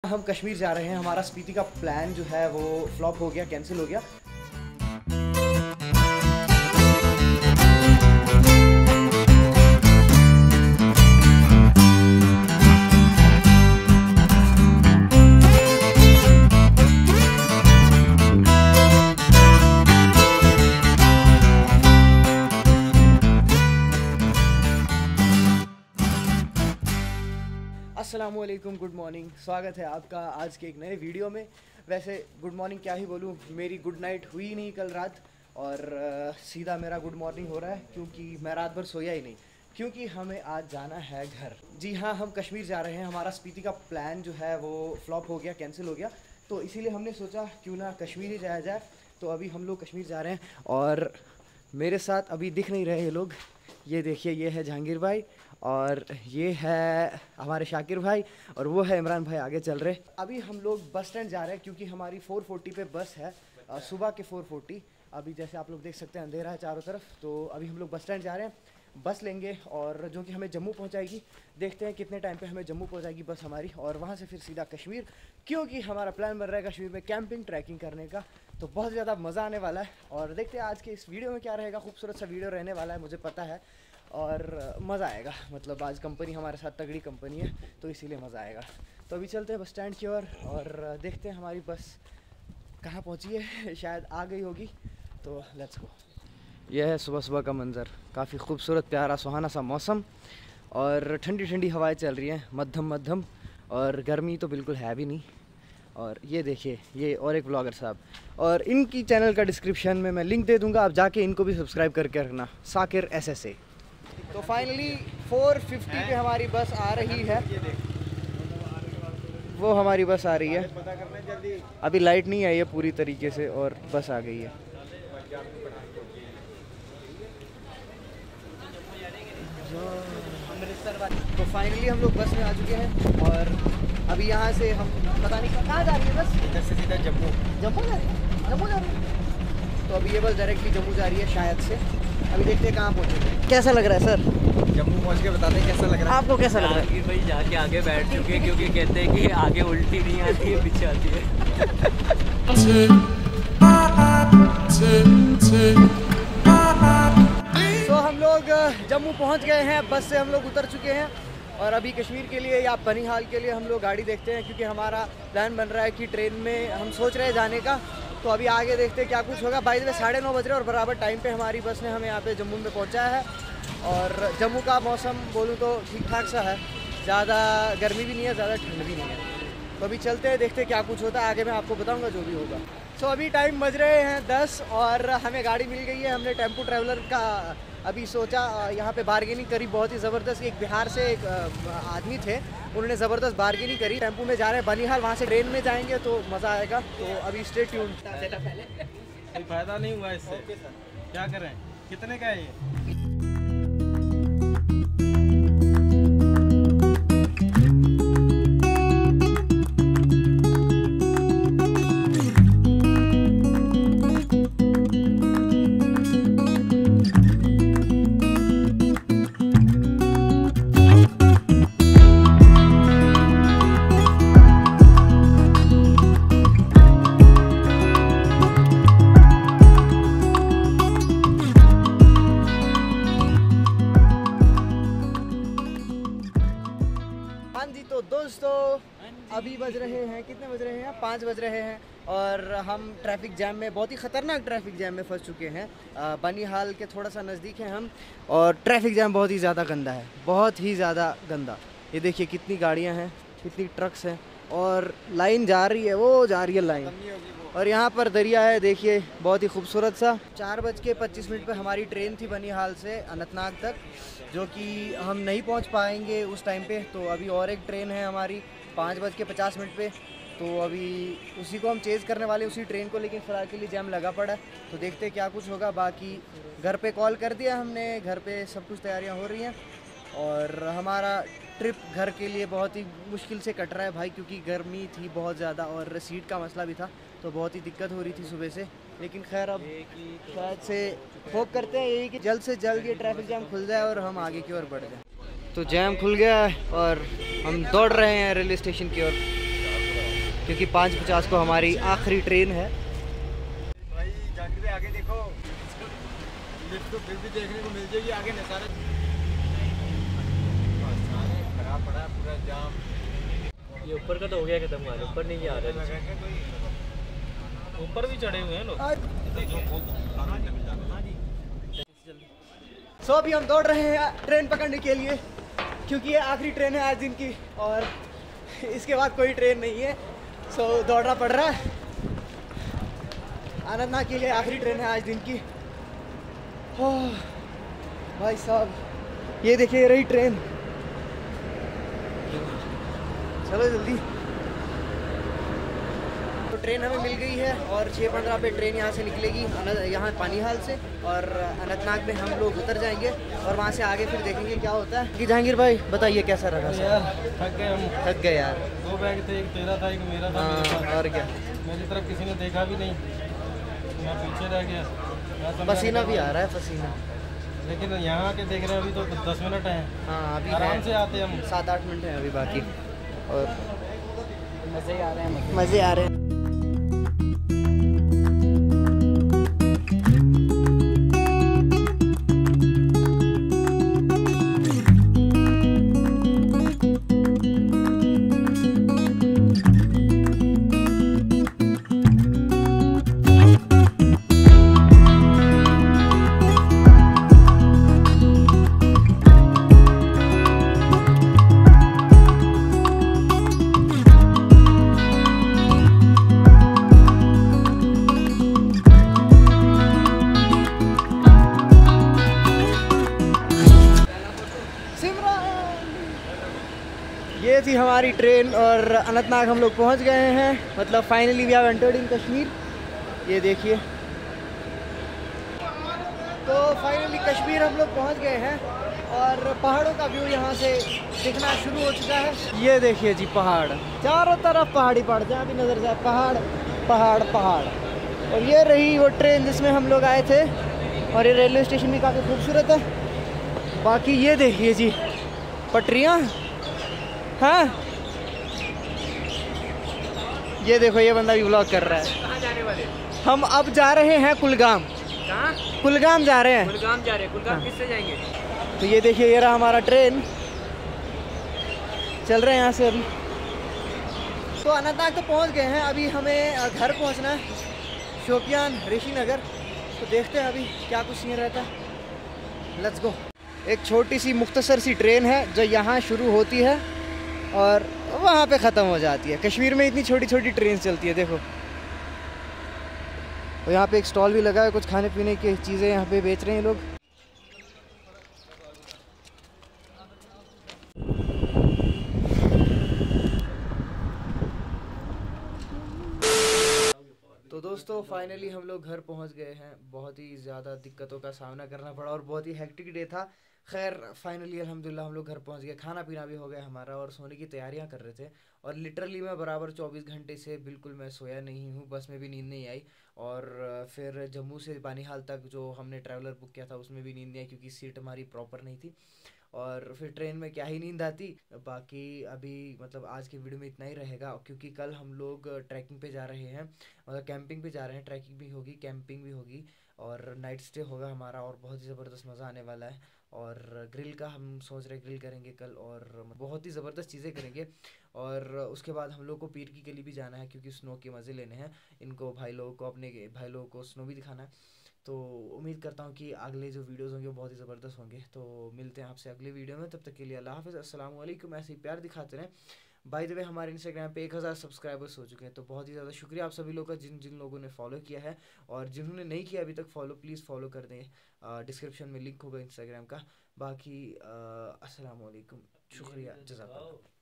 हम कश्मीर जा रहे हैं। हमारा स्पीति का प्लान जो है वो फ्लॉप हो गया, कैंसिल हो गया। अस्सलामुअलैकुम, गुड मॉर्निंग। स्वागत है आपका आज के एक नए वीडियो में। वैसे गुड मॉर्निंग क्या ही बोलूँ, मेरी गुड नाइट हुई नहीं कल रात और सीधा मेरा गुड मॉर्निंग हो रहा है क्योंकि मैं रात भर सोया ही नहीं, क्योंकि हमें आज जाना है घर। जी हाँ, हम कश्मीर जा रहे हैं। हमारा स्पीति का प्लान जो है वो फ्लॉप हो गया, कैंसिल हो गया, तो इसीलिए हमने सोचा क्यों ना कश्मीर ही जाया जाए। तो अभी हम लोग कश्मीर जा रहे हैं और मेरे साथ अभी दिख नहीं रहे ये लोग। ये देखिए, ये है जहांगीर भाई और ये है हमारे शाकिर भाई और वो है इमरान भाई आगे चल रहे। अभी हम लोग बस स्टैंड जा रहे हैं क्योंकि हमारी 440 पे बस है, सुबह के 440। अभी जैसे आप लोग देख सकते हैं अंधेरा है चारों तरफ, तो अभी हम लोग बस स्टैंड जा रहे हैं, बस लेंगे और जो कि हमें जम्मू पहुंचाएगी। देखते हैं कितने टाइम पे हमें जम्मू पहुंचाएगी बस हमारी, और वहां से फिर सीधा कश्मीर, क्योंकि हमारा प्लान बन रहा है कश्मीर में कैंपिंग ट्रैकिंग करने का। तो बहुत ज़्यादा मज़ा आने वाला है और देखते हैं आज के इस वीडियो में क्या रहेगा। खूबसूरत सा वीडियो रहने वाला है, मुझे पता है, और मज़ा आएगा। मतलब आज कंपनी हमारे साथ तगड़ी कंपनी है तो इसीलिए मज़ा आएगा। तो अभी चलते हैं बस स्टैंड की ओर और देखते हैं हमारी बस कहाँ पहुँची है। शायद आ गई होगी, तो लेट्स गो। यह है सुबह सुबह का मंज़र, काफ़ी खूबसूरत प्यारा सुहाना सा मौसम और ठंडी ठंडी हवाएं चल रही हैं, मध्यम मध्यम, और गर्मी तो बिल्कुल है भी नहीं। और ये देखिए, ये और एक ब्लॉगर साहब, और इनकी चैनल का डिस्क्रिप्शन में मैं लिंक दे दूँगा, आप जाके इनको भी सब्सक्राइब करके रखना, साकिर SSA। तो फाइनली 450 पे हमारी बस आ रही है, वो हमारी बस आ रही है। अभी लाइट नहीं आई है पूरी तरीके से और बस आ गई है। तो फाइनली हम लोग बस में आ चुके हैं और अभी यहाँ से हम पता नहीं कहाँ जा रही है बस, इधर से सीधा जम्मू जा रही है, जम्मू जा रही है। तो अभी ये बस डायरेक्टली जम्मू जा रही है शायद से। अभी देखते हैं कहाँ पहुँचे। कैसा लग रहा है सर? जम्मू पहुँच के बताते हैं कैसा लग रहा है। आपको कैसा लग रहा है? भाई जाके आगे बैठ चुके हैं क्योंकि कहते हैं कि आगे उल्टी नहीं आती है, पीछे आती है। तो हम लोग जम्मू पहुँच गए हैं, बस से हम लोग उतर चुके हैं और अभी कश्मीर के लिए या बनिहाल के लिए हम लोग गाड़ी देखते हैं, क्योंकि हमारा प्लान बन रहा है कि ट्रेन में हम सोच रहे हैं जाने का। तो अभी आगे देखते हैं क्या कुछ होगा। बाई द वे 9:30 बज रहे और बराबर टाइम पे हमारी बस ने हमें यहाँ पे जम्मू में पहुँचाया है। और जम्मू का मौसम बोलूँ तो ठीक ठाक सा है, ज़्यादा गर्मी भी नहीं है, ज़्यादा ठंड भी नहीं है। तो अभी चलते हैं, देखते हैं क्या कुछ होता है, आगे मैं आपको बताऊँगा जो भी होगा। सो अभी टाइम बज रहे हैं 10 और हमें गाड़ी मिल गई है। हमने टेम्पो ट्रैवलर का अभी सोचा, यहाँ पे बार्गेनिंग करी बहुत ही ज़बरदस्त। एक बिहार से एक आदमी थे, उन्होंने ज़बरदस्त बार्गेनिंग करी। टेम्पो में जा रहे हैं बनिहाल, वहाँ से ट्रेन में जाएंगे तो मज़ा आएगा। तो अभी स्टे ट्यून्ड। कोई फायदा नहीं हुआ इससे, क्या करें? कितने का है ये? दोस्तों अभी बज रहे हैं, कितने बज रहे हैं? 5 बज रहे हैं और हम ट्रैफिक जैम में, बहुत ही ख़तरनाक ट्रैफिक जैम में फंस चुके हैं। बनिहाल के थोड़ा सा नज़दीक हैं हम और ट्रैफिक जैम बहुत ही ज़्यादा गंदा है, बहुत ही ज़्यादा गंदा। ये देखिए कितनी गाड़ियाँ हैं, कितनी ट्रक्स हैं और लाइन जा रही है, वो जा रही है लाइन। और यहाँ पर दरिया है, देखिए बहुत ही खूबसूरत सा। 4:25 पर हमारी ट्रेन थी बनिहाल से अनंतनाग तक, जो कि हम नहीं पहुँच पाएंगे उस टाइम पे। तो अभी और एक ट्रेन है हमारी 5:50 पे, तो अभी उसी को हम चेज़ करने वाले, उसी ट्रेन को। लेकिन फ़िलहाल के लिए जैम लगा पड़ा है, तो देखते हैं क्या कुछ होगा। बाकी घर पे कॉल कर दिया हमने, घर पे सब कुछ तैयारियाँ हो रही हैं और हमारा ट्रिप घर के लिए बहुत ही मुश्किल से कट रहा है भाई, क्योंकि गर्मी थी बहुत ज़्यादा और सीट का मसला भी था, तो बहुत ही दिक्कत हो रही थी सुबह से। लेकिन खैर अब शायद से होप करते हैं यही कि जल्द से जल्द ये ट्रैफिक जैम खुल जाए और हम आगे की ओर बढ़ जाएं। तो जैम खुल गया है और हम दौड़ रहे हैं रेलवे स्टेशन की ओर। क्योंकि 5:50 को हमारी आखिरी ट्रेन है। भाई जाकिर भाई आगे देखो, लिफ्ट तो फिर भी देखने को मिल जाएगी, आगे नज़ारा खराब पड़ा पूरा जाम। ये ऊपर का तो हो गया खत्म, वाले ऊपर नहीं जा रहे, ऊपर भी चढ़े हुए हैं लोग। सो अभी हम दौड़ रहे हैं ट्रेन पकड़ने के लिए, क्योंकि ये आखिरी ट्रेन है आज दिन की और इसके बाद कोई ट्रेन नहीं है। सो दौड़ना पड़ रहा है। अनंतनाग के लिए आखिरी ट्रेन है आज दिन की। ओह भाई साहब, ये देखिए रही ट्रेन। चलो जल्दी। तो ट्रेन हमें मिल गई है और 6:15 पे ट्रेन यहाँ से निकलेगी, यहाँ पानीहाल से, और अनंतनाग में हम लोग उतर जाएंगे और वहाँ से आगे फिर देखेंगे क्या होता है। कि जहांगीर भाई बताइए कैसा रहा? यार थक गए हम, थक गए यार। 2 बैग थे, एक तेरा था एक मेरा था। हाँ, और क्या, मेरी तरफ किसी ने देखा भी नहीं, मैं पीछे रह गया। पसीना भी आ रहा है, पसीना। लेकिन यहाँ के देख रहे हैं अभी तो 10 मिनट हैं। हाँ अभी आराम से आते हम, 7-8 मिनट हैं अभी बाकी, और मज़े ही आ रहे हैं, मज़े आ रहे हैं। ये थी हमारी ट्रेन और अनंतनाग हम लोग पहुंच गए हैं, मतलब finally we have entered in Kashmir. ये देखिए, तो फाइनली कश्मीर हम लोग पहुंच गए हैं और पहाड़ों का व्यू यहाँ से दिखना शुरू हो चुका है। ये देखिए जी पहाड़, चारों तरफ पहाड़ी पहाड़, जहाँ भी नजर जाए पहाड़ पहाड़ पहाड़। और ये रही वो ट्रेन जिसमें हम लोग आए थे, और ये रेलवे स्टेशन भी काफ़ी खूबसूरत है। बाकी ये देखिए जी पटरियाँ। हाँ ये देखो, ये बंदा भी व्लॉग कर रहा है। कहाँ जाने वाले? हम अब जा रहे हैं कुलगाम। कहाँ? कुलगाम जा रहे हैं। कुलगाम जा रहे हैं। कुलगाम हाँ। किससे जाएंगे? तो ये देखिए, ये रहा हमारा ट्रेन, चल रहे हैं यहाँ से अभी। तो अनंतनाग तो पहुँच गए हैं, अभी हमें घर पहुँचना है, शोपियान ऋषि नगर। तो देखते हैं अभी क्या कुछ सीन रहता है। Let's go. एक छोटी सी मुख्तसर सी ट्रेन है जो यहाँ शुरू होती है और वहाँ पे ख़त्म हो जाती है। कश्मीर में इतनी छोटी छोटी ट्रेन चलती है, देखो। और यहाँ पे एक स्टॉल भी लगा है, कुछ खाने पीने की चीज़ें यहाँ पे बेच रहे हैं लोग। तो दोस्तों फाइनली हम लोग घर पहुँच गए हैं। बहुत ही ज़्यादा दिक्कतों का सामना करना पड़ा और बहुत ही हेक्टिक डे था। खैर फाइनली अल्हम्दुलिल्लाह हम लोग घर पहुंच गए, खाना पीना भी हो गया हमारा और सोने की तैयारियां कर रहे थे। और लिटरली मैं बराबर 24 घंटे से बिल्कुल मैं सोया नहीं हूं, बस में भी नींद नहीं आई। और फिर जम्मू से पानीहाल तक जो हमने ट्रैवलर बुक किया था उसमें भी नींद नहीं आई, क्योंकि सीट हमारी प्रॉपर नहीं थी। और फिर ट्रेन में क्या ही नींद आती। बाकी अभी मतलब आज की वीडियो में इतना ही रहेगा, क्योंकि कल हम लोग ट्रैकिंग पे जा रहे हैं, मतलब कैंपिंग पे जा रहे हैं। ट्रैकिंग भी होगी, कैंपिंग भी होगी और नाइट स्टे होगा हमारा, और बहुत ही ज़बरदस्त मज़ा आने वाला है। और ग्रिल का हम सोच रहे ग्रिल करेंगे कल, और बहुत ही ज़बरदस्त चीज़ें करेंगे। और उसके बाद हम लोग को पीर की गली भी जाना है, क्योंकि स्नो के मज़े लेने हैं इनको, भाई लोगों को, अपने भाई लोगों को स्नो भी दिखाना है। तो उम्मीद करता हूँ कि अगले जो वीडियोस होंगे वो बहुत ही ज़बरदस्त होंगे। तो मिलते हैं आपसे अगले वीडियो में, तब तक के लिए अल्लाह हाफ़िज़, अस्सलाम वालेकुम। ऐसे ही प्यार दिखाते रहें। बाय द वे हमारे इंस्टाग्राम पे 1000 सब्सक्राइबर्स हो चुके हैं, तो बहुत ही ज़्यादा शुक्रिया आप सभी लोगों का, जिन जिन लोगों ने फॉलो किया है। और जिन्होंने नहीं किया अभी तक फॉलो, प्लीज़ फॉलो कर दें। डिस्क्रिप्शन में लिंक होगा इंस्टाग्राम का। बाकी अस्सलाम वालेकुम, शुक्रिया, जज़ाकल्लाह।